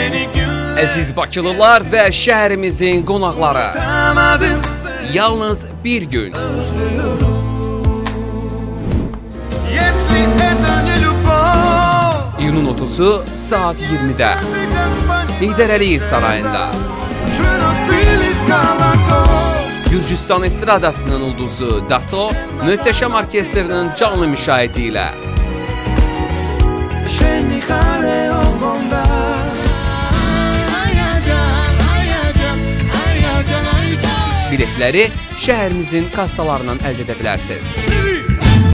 Əziz Bakılılar və şəhərimizin qonaqları, yalnız bir gün iyunun 30'u saat 20'də Heydər Əliyev Sarayında Gürcüstan estradasının ulduzu Dato Möhtəşəm Orkestrinin canlı müşahidə ilə biletləri şəhərimizin kassalarından əldə edə bilərsiniz.